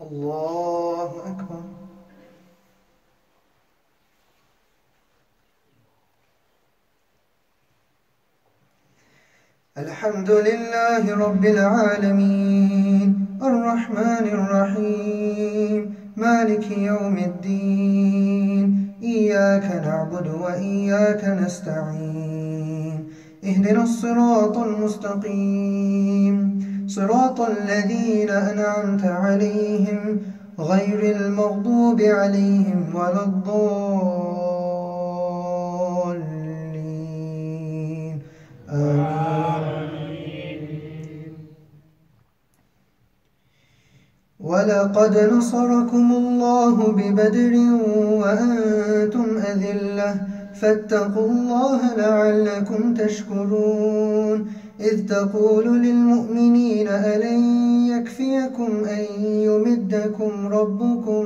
الله أكبر. الحمد لله رب العالمين الرحمن الرحيم مالك يوم الدين إياك نعبد وإياك نستعين اهدنا الصراط المستقيم صراط الذين أنعمت عليهم غير المغضوب عليهم ولا الضالين آمين. ولقد نصركم الله ببدر وأنتم أذلة فاتقوا الله لعلكم تشكرون إذ تقول للمؤمنين ألن يكفيكم أن يمدكم ربكم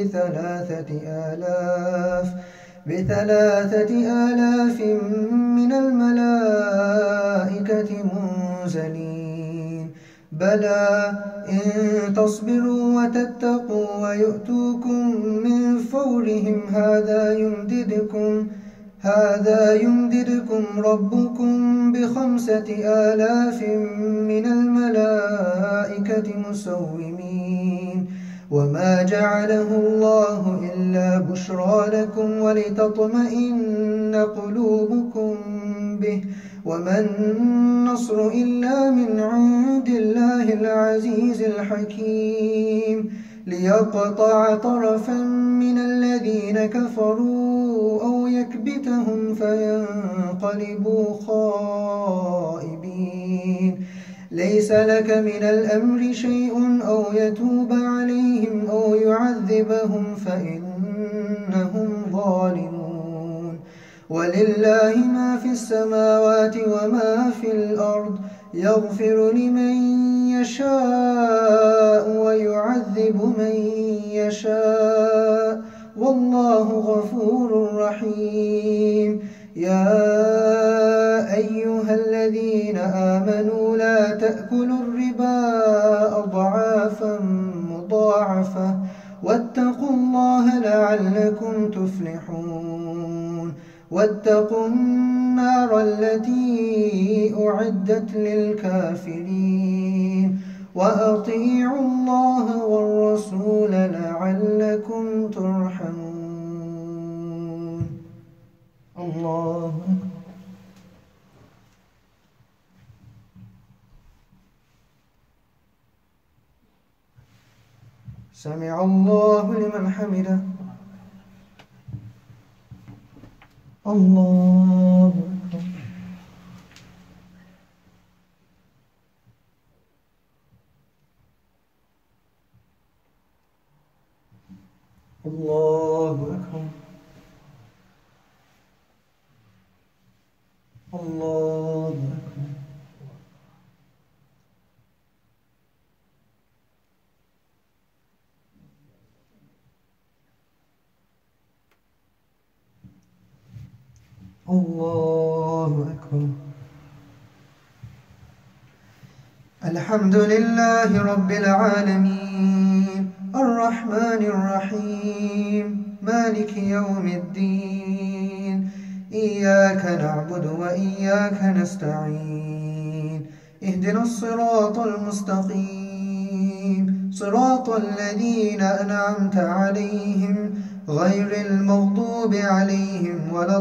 بثلاثة آلاف من الملائكة منزلين بلى إن تصبروا وتتقوا ويؤتوكم من فورهم هذا يمددكم ربكم ب5,000 من الملائكة مسومين وما جعله الله إلا بشرى لكم ولتطمئن قلوبكم به وما النصر إلا من عند الله العزيز الحكيم ليقطع طرفا من الذين كفروا أو يكبتهم فينقلبوا خائبين ليس لك من الأمر شيء أو يتوب عليهم أو يعذبهم فإنهم ظالمون ولله ما في السماوات وما في الأرض يغفر لمن يشاء ويعذب من يشاء والله غفور رحيم يا أيها الذين آمنوا لا تأكلوا الربا أضعافا مضاعفة واتقوا الله لعلكم تفلحون واتقوا النار التي أعدت للكافرين وأطيعوا الله والرسول لعلكم ترحمون. الله سمع الله لمن حمده. الله أكبر. الله أكبر. الله أكبر. الله أكبر. الحمد لله رب العالمين الرحمن الرحيم مالك يوم الدين إياك نعبد وإياك نستعين اهدنا الصراط المستقيم صراط الذين أنعمت عليهم غير المغضوب عليهم ولا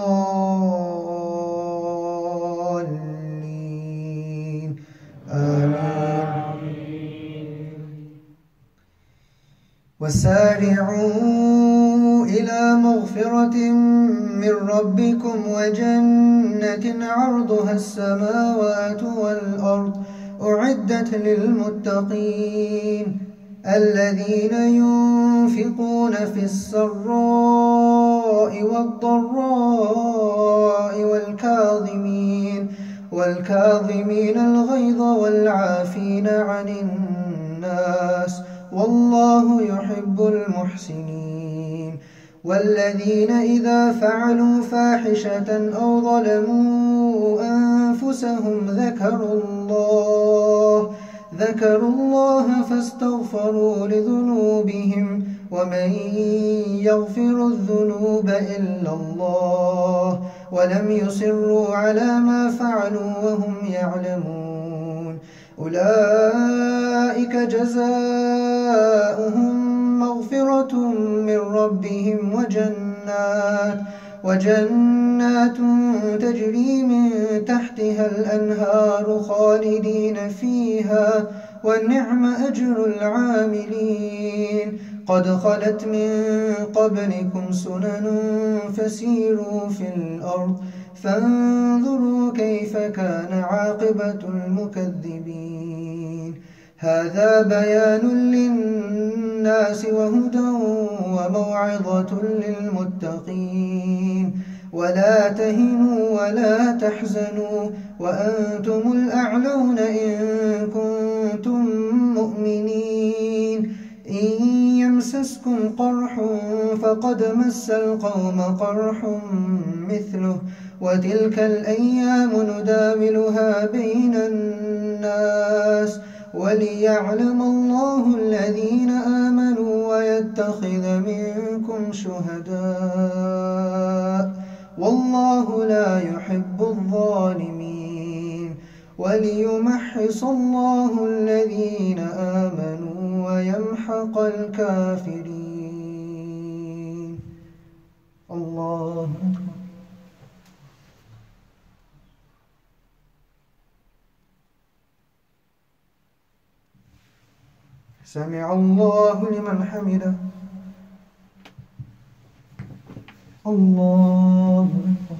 الضالين آمين. وسارعوا إلى مغفرة من ربكم وجنة عرضها السماوات والأرض أعدت للمتقين الذين ينفقون في السراء والضراء والكاظمين الغيظ والعافين عن الناس والله يحب المحسنين والذين إذا فعلوا فاحشة أو ظلموا أنفسهم ذكروا الله فاستغفروا لذنوبهم ومن يغفر الذنوب إلا الله ولم يصروا على ما فعلوا وهم يعلمون أولئك جزاؤهم مغفرة من ربهم وجنات تجري من تحتها الأنهار خالدين فيها ونعم أجر العاملين قد خلت من قبلكم سنن فسيروا في الأرض فانظروا كيف كان عاقبة المكذبين هذا بيان للناس وهدى وموعظة للمتقين ولا تهنوا ولا تحزنوا وأنتم الأعلون إن كنتم مؤمنين إن يمسسكم قرح فقد مس القوم قرح مثله وتلك الأيام نداولها بين الناس وليعلم الله الذين آمنوا ويتخذ منكم شهداء والله لا يحب الظالمين وليمحص الله الذين آمنوا ويمحق الكافرين الله أكبر سمع الله لمن حمده الله أكبر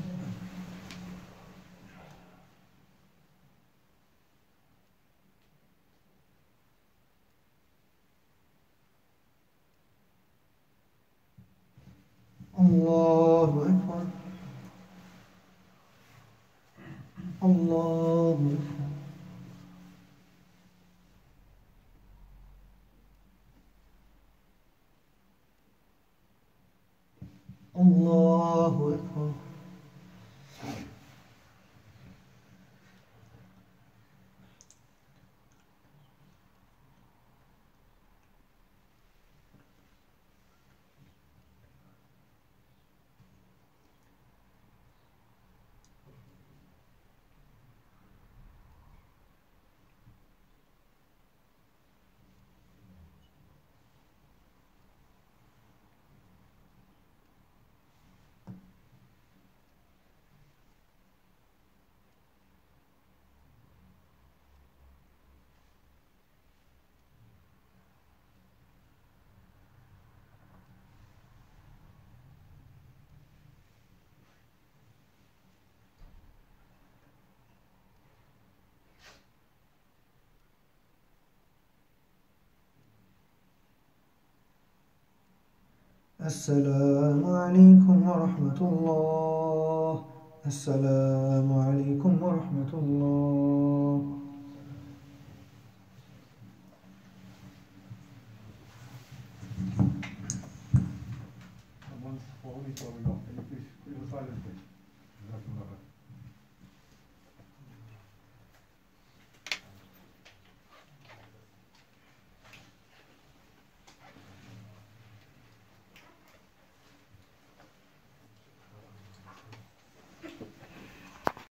الله أكبر الله أكبر الله أكبر السلام عليكم ورحمة الله السلام عليكم ورحمة الله Once before we got, can you please silence it?